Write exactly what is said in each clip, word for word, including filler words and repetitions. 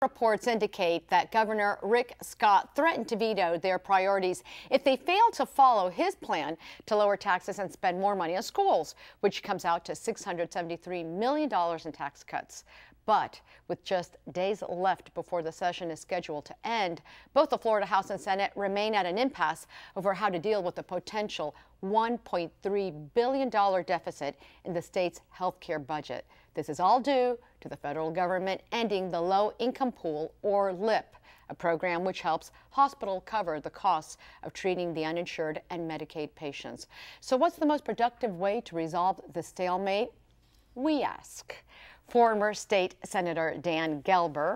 Reports indicate that Governor Rick Scott threatened to veto their priorities if they fail to follow his plan to lower taxes and spend more money on schools, which comes out to six hundred seventy-three million dollars in tax cuts. But with just days left before the session is scheduled to end, both the Florida House and Senate remain at an impasse over how to deal with the potential one point three billion dollars deficit in the state's health care budget. This is all due to the federal government ending the low-income pool, or LIP, a program which helps hospitals cover the costs of treating the uninsured and Medicaid patients. So what's the most productive way to resolve the stalemate? We ask former state Senator Dan Gelber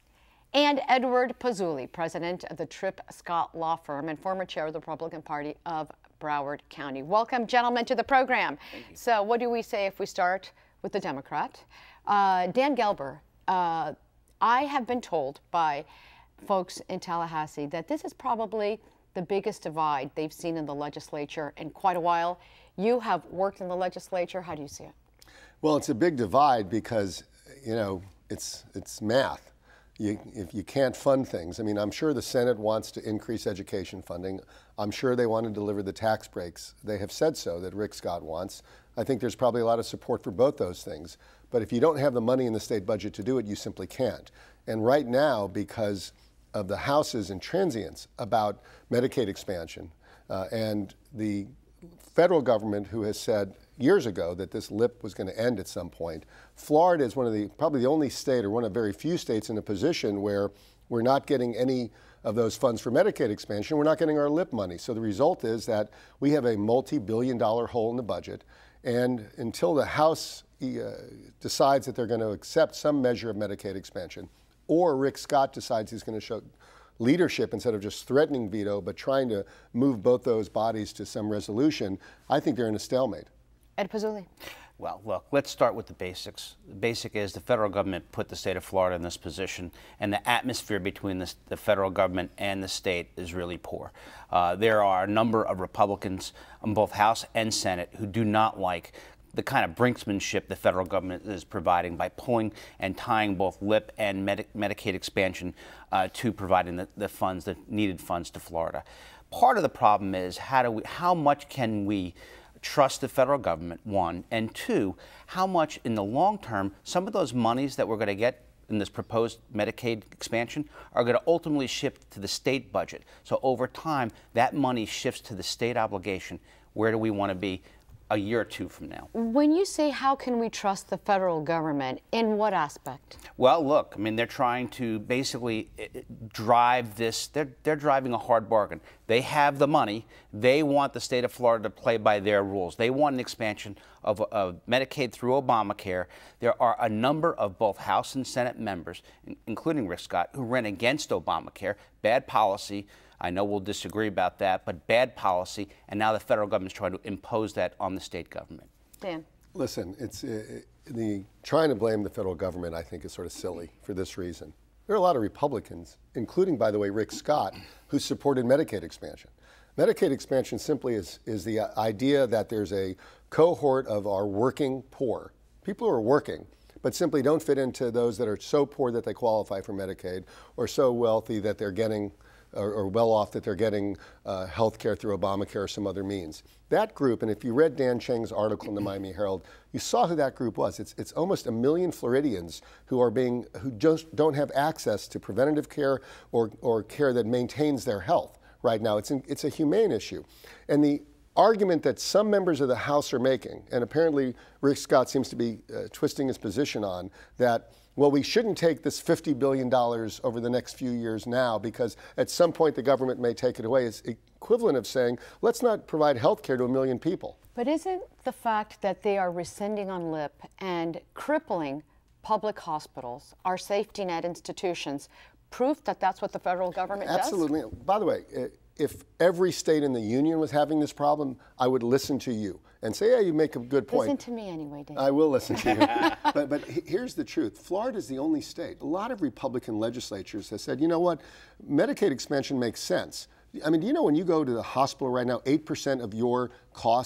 and Edward Pozzuoli, president of the Tripp Scott law firm and former chair of the Republican Party of Broward County. Welcome, gentlemen, to the program. So what do we say if we start with the Democrat? Uh, Dan Gelber, uh, I have been told by folks in Tallahassee that this is probably the biggest divide they've seen in the legislature in quite a while. You have worked in the legislature. How do you see it? Well, it's a big divide because, you know, it's, it's math. You, if you can't fund things, I mean, I'm sure the Senate wants to increase education funding. I'm sure they want to deliver the tax breaks. They have said so, that Rick Scott wants. I think there's probably a lot of support for both those things. But if you don't have the money in the state budget to do it, you simply can't. And right now, because of the House's intransience about Medicaid expansion uh, and the federal government, who has said years ago that this LIP was going to end at some point, Florida is one of the, probably the only state, or one of very few states, in a position where we're not getting any of those funds for Medicaid expansion. We're not getting our LIP money. So the result is that we have a multi-billion dollar hole in the budget. And until the House uh, decides that they're going to accept some measure of Medicaid expansion, or Rick Scott decides he's going to show leadership instead of just threatening veto, but trying to move both those bodies to some resolution, I think they're in a stalemate. Ed Pozzuoli. Well, look, let's start with the basics. The basic is the federal government put the state of Florida in this position, and the atmosphere between the, the federal government and the state is really poor. Uh, there are a number of Republicans in both House and Senate who do not like the kind of brinksmanship the federal government is providing by pulling and tying both LIP and Medi Medicaid expansion uh, to providing the, the funds, the needed funds to Florida. Part of the problem is how do we, how much can we trust the federal government, one, and two, how much in the long term some of those monies that we're going to get in this proposed Medicaid expansion are going to ultimately shift to the state budget. So over time, that money shifts to the state obligation. Where do we want to be a year or two from now? When you say how can we trust the federal government, in what aspect? Well, look, I mean, they're trying to basically drive this, they're, they're driving a hard bargain. They have the money. They want the state of Florida to play by their rules. They want an expansion of, of Medicaid through Obamacare. There are a number of both House and Senate members, including Rick Scott, who ran against Obamacare. Bad policy. I know we'll disagree about that, but bad policy, and now the federal government is trying to impose that on the state government. Dan. Listen, it's uh, the trying to blame the federal government, I think, is sort of silly for this reason. There are a lot of Republicans, including, by the way, Rick Scott, who supported Medicaid expansion. Medicaid expansion simply is, is the idea that there's a cohort of our working poor, people who are working, but simply don't fit into those that are so poor that they qualify for Medicaid, or so wealthy that they're getting Or, or well off that they're getting uh, health care through Obamacare or some other means. That group, and if you read Dan Cheng's article in the Miami Herald, you saw who that group was. It's, it's almost a million Floridians who are being, who just don't have access to preventative care or, or care that maintains their health right now. It's, in, it's a humane issue. And the argument that some members of the House are making, and apparently Rick Scott seems to be uh, twisting his position on, that well, we shouldn't take this fifty billion dollars over the next few years now because at some point the government may take it away, is equivalent of saying, let's not provide health care to a million people. But isn't the fact that they are rescinding on LIP and crippling public hospitals, our safety net institutions, proof that that's what the federal government Absolutely. does? Absolutely. By the way, if every state in the union was having this problem, I would listen to you and say, yeah, you make a good point. Listen to me anyway, Dave. I will listen to you. but, but here's the truth. Florida is the only state. A lot of Republican legislatures have said, you know what, Medicaid expansion makes sense. I mean, do you know when you go to the hospital right now, eight percent of your costs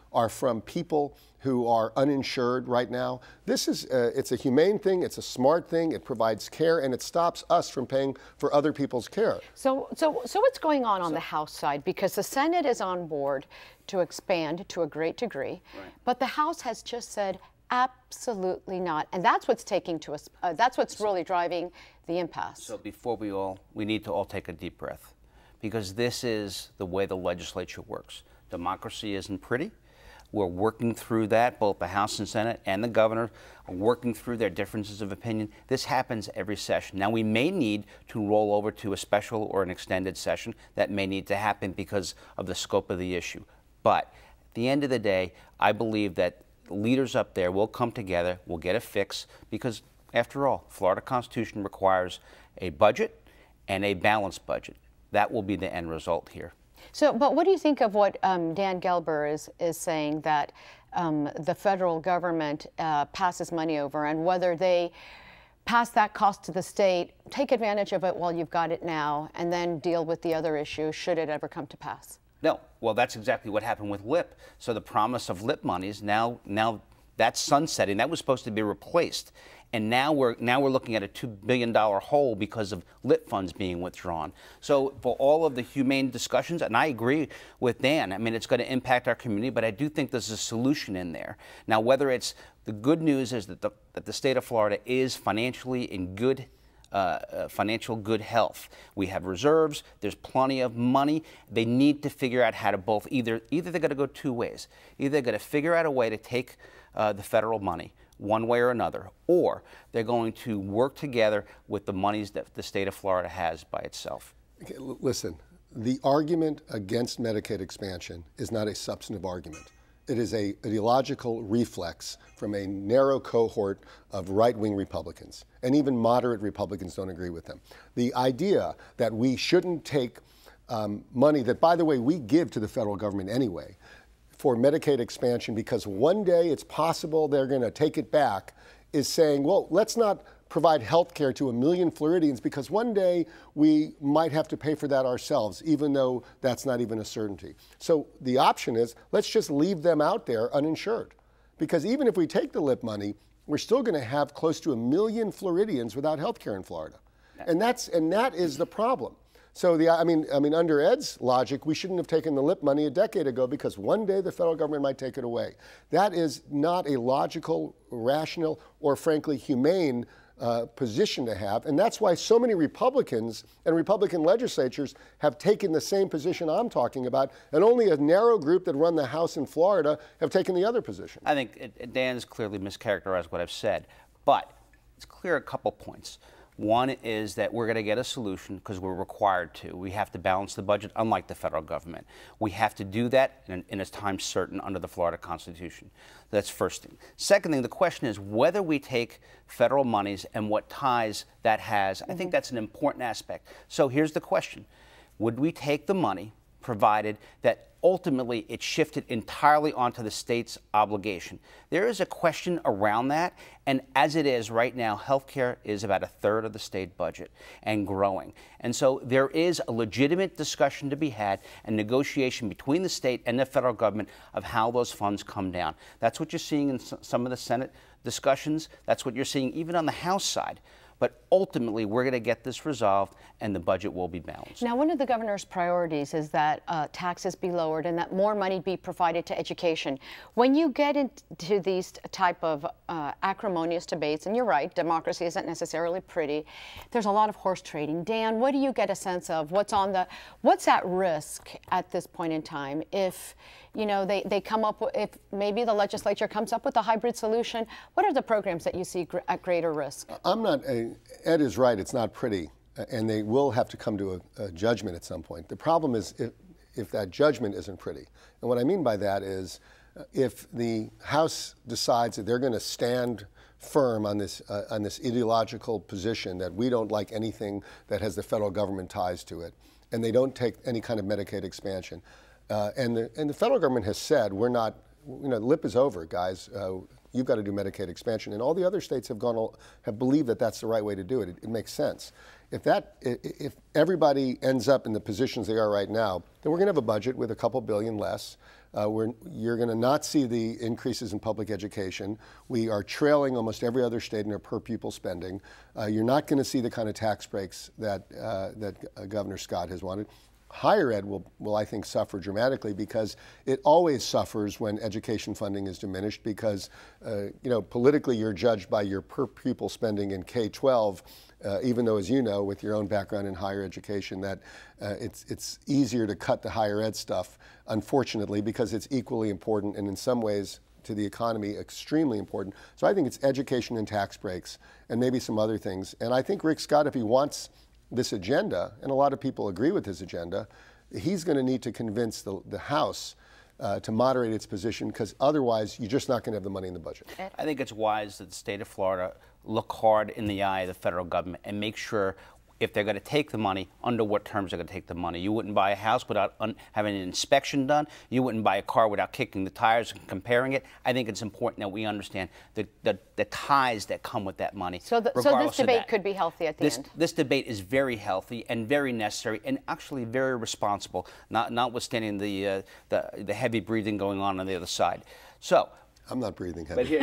are from people who are uninsured right now. This is, uh, it's a humane thing, it's a smart thing, it provides care, and it stops us from paying for other people's care. So, so, so what's going on on so, the House side? Because the Senate is on board to expand to a great degree, right. but the House has just said, absolutely not. And that's what's taking to us, uh, that's what's really driving the impasse. So before we all, we need to all take a deep breath, because this is the way the legislature works. Democracy isn't pretty. We're working through that, both the House and Senate and the governor are working through their differences of opinion. This happens every session. Now, we may need to roll over to a special or an extended session. That may need to happen because of the scope of the issue. But at the end of the day, I believe that leaders up there will come together, will get a fix, because after all, Florida Constitution requires a budget and a balanced budget. That will be the end result here. So, but what do you think of what um, Dan Gelber is, is saying, that um, the federal government uh, passes money over, and whether they pass that cost to the state, take advantage of it while you've got it now, and then deal with the other issue should it ever come to pass? No. Well, that's exactly what happened with L I P. So the promise of L I P monies, now, now that's sunsetting. That was supposed to be replaced. And now we're now we're looking at a two billion dollar hole because of L I P funds being withdrawn. So for all of the humane discussions, and I agree with Dan, I mean, it's going to impact our community, but I do think there's a solution in there. Now, whether it's, the good news is that the, that the state of Florida is financially in good Uh, uh, financial good health. We have reserves. There's plenty of money. They need to figure out how to both either either they're going to go two ways. Either they're going to figure out a way to take uh, the federal money one way or another, or they're going to work together with the monies that the state of Florida has by itself. Okay, listen, the argument against Medicaid expansion is not a substantive argument. It is a ideological reflex from a narrow cohort of right-wing Republicans, and even moderate Republicans don't agree with them. The idea that we shouldn't take um, money that, by the way, we give to the federal government anyway for Medicaid expansion because one day it's possible they're going to take it back is saying, well, let's not provide health care to a million Floridians because one day we might have to pay for that ourselves, even though that's not even a certainty. So the option is, let's just leave them out there uninsured. Because even if we take the L I P money, we're still going to have close to a million Floridians without health care in Florida. And that's and that is the problem. So the I mean I mean under Ed's logic, we shouldn't have taken the L I P money a decade ago because one day the federal government might take it away. That is not a logical, rational, or frankly humane Uh, position to have, and that's why so many Republicans and Republican legislatures have taken the same position I'm talking about, and only a narrow group that run the House in Florida have taken the other position. I think it, Dan's clearly mischaracterized what I've said, but it's clear a couple points. One is that we're going to get a solution because we're required to. We have to balance the budget, unlike the federal government. We have to do that in, in a time certain under the Florida Constitution. That's first thing. Second thing, the question is whether we take federal monies and what ties that has. Mm-hmm. I think that's an important aspect. So here's the question. Would we take the money, provided that ultimately it shifted entirely onto the state's obligation? There is a question around that, and as it is right now, healthcare is about a third of the state budget and growing. And so there is a legitimate discussion to be had and negotiation between the state and the federal government of how those funds come down. That's what you're seeing in some of the Senate discussions. That's what you're seeing even on the House side. But ultimately, we're going to get this resolved, and the budget will be balanced. Now, one of the governor's priorities is that uh, taxes be lowered and that more money be provided to education. When you get into these type of uh, acrimonious debates, and you're right, democracy isn't necessarily pretty, there's a lot of horse trading. Dan, what do you get a sense of? What's on the, what's at risk at this point in time if, you know, they, they come up with, if maybe the legislature comes up with a hybrid solution? What are the programs that you see gr at greater risk? I'm not, a, Ed is right, it's not pretty, and they will have to come to a, a judgment at some point. The problem is if, if that judgment isn't pretty. And what I mean by that is uh, if the House decides that they're going to stand firm on this, uh, on this ideological position that we don't like anything that has the federal government ties to it, and they don't take any kind of Medicaid expansion, Uh, and, the, and the federal government has said, we're not, you know, L I P is over, guys. Uh, you've got to do Medicaid expansion. And all the other states have gone, have believed that that's the right way to do it. It, it makes sense. If that, if everybody ends up in the positions they are right now, then we're going to have a budget with a couple billion less. Uh, we're, you're going to not see the increases in public education. We are trailing almost every other state in our per pupil spending. Uh, you're not going to see the kind of tax breaks that, uh, that uh, Governor Scott has wanted. Higher ed will, will, I think, suffer dramatically because it always suffers when education funding is diminished because, uh, you know, politically you're judged by your per pupil spending in K twelve, uh, even though, as you know, with your own background in higher education, that uh, it's, it's easier to cut the higher ed stuff, unfortunately, because it's equally important and in some ways to the economy extremely important. So I think it's education and tax breaks and maybe some other things. And I think Rick Scott, if he wants this agenda, and a lot of people agree with his agenda, he's going to need to convince the, the House uh, to moderate its position because otherwise you're just not going to have the money in the budget. I think it's wise that the state of Florida look hard in the eye of the federal government and make sure if they're going to take the money, under what terms they're going to take the money. You wouldn't buy a house without un having an inspection done. You wouldn't buy a car without kicking the tires and comparing it. I think it's important that we understand the, the, the ties that come with that money. So, the, so this debate could be healthy at the this, end? This debate is very healthy and very necessary and actually very responsible, not, notwithstanding the, uh, the, the heavy breathing going on on the other side. So. I'm not breathing heavy.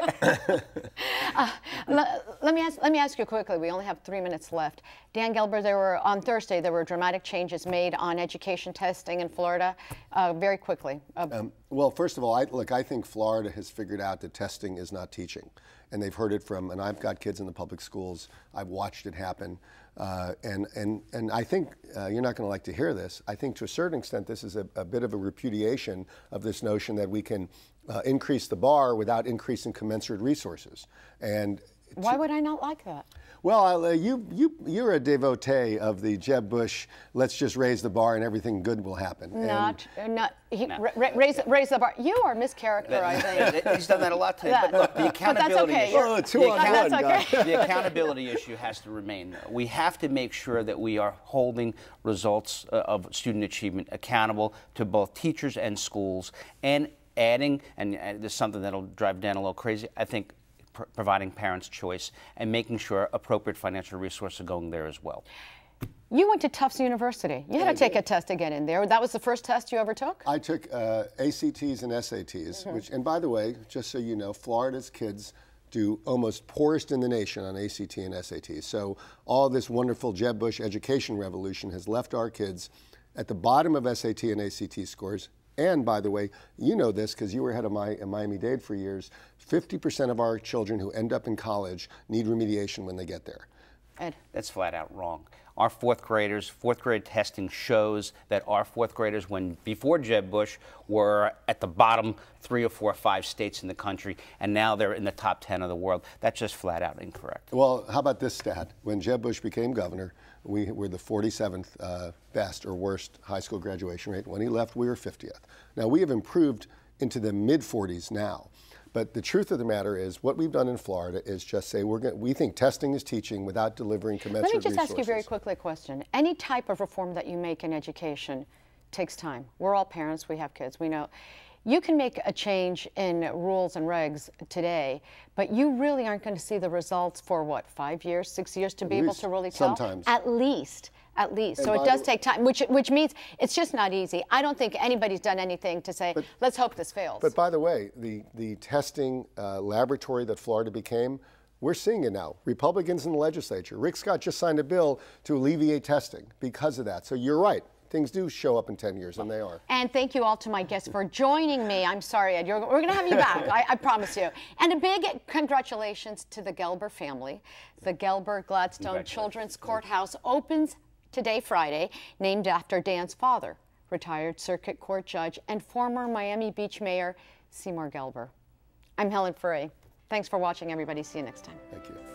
uh, let, let me ask. Let me ask you quickly. We only have three minutes left. Dan Gelber, there were on Thursday there were dramatic changes made on education testing in Florida. Uh, very quickly. Uh, um, well, first of all, I, look, I think Florida has figured out that testing is not teaching, and they've heard it from. And I've got kids in the public schools. I've watched it happen, uh, and and and I think uh, you're not going to like to hear this. I think to a certain extent this is a, a bit of a repudiation of this notion that we can Uh, increase the bar without increasing commensurate resources. And why would I not like that? Well, uh, you you you're a devotee of the Jeb Bush. Let's just raise the bar and everything good will happen. Not and, not he, no. ra raise raise the bar. You are mischaracterizing. He's done that a lot today. But look, the accountability okay. issue. Oh, two the, on account one, okay. the accountability issue has to remain. We have to make sure that we are holding results uh, of student achievement accountable to both teachers and schools, and adding, and uh, this is something that'll drive Dan a little crazy, I think pr providing parents choice and making sure appropriate financial resources are going there as well. You went to Tufts University. You had I to take did. a test to get in there. That was the first test you ever took? I took uh, A C Ts and S A Ts, mm-hmm. which, and by the way, just so you know, Florida's kids do almost poorest in the nation on A C T and S A T. So all this wonderful Jeb Bush education revolution has left our kids at the bottom of S A T and A C T scores. And by the way, you know this because you were head of my uh, Miami-Dade for years, fifty percent of our children who end up in college need remediation when they get there. Ed. That's flat out wrong. Our fourth graders, fourth grade testing shows that our fourth graders, when before Jeb Bush, were at the bottom three or four or five states in the country, and now they're in the top ten of the world. That's just flat out incorrect. Well, how about this stat? When Jeb Bush became governor, we were the forty-seventh uh, best or worst high school graduation rate. When he left, we were fiftieth. Now, we have improved into the mid forties now. But the truth of the matter is, what we've done in Florida is just say we're going. We think testing is teaching without delivering commensurate resources. Let me just resources. ask you very quickly a question. Any type of reform that you make in education takes time. We're all parents. We have kids. We know. You can make a change in rules and regs today, but you really aren't going to see the results for what, five years, six years to be able to really tell? Sometimes. At least. At least. And so it does take time, which which means it's just not easy. I don't think anybody's done anything to say, but, let's hope this fails. But by the way, the, the testing uh, laboratory that Florida became, we're seeing it now. Republicans in the legislature. Rick Scott just signed a bill to alleviate testing because of that. So you're right. Things do show up in ten years, and they are. And thank you all to my guests for joining me. I'm sorry, Ed. You're, we're going to have you back, I, I promise you. And a big congratulations to the Gelber family. The Gelber Gladstone Children's Courthouse opens today, Friday, named after Dan's father, retired circuit court judge and former Miami Beach Mayor Seymour Gelber. I'm Helen Furry. Thanks for watching, everybody. See you next time. Thank you.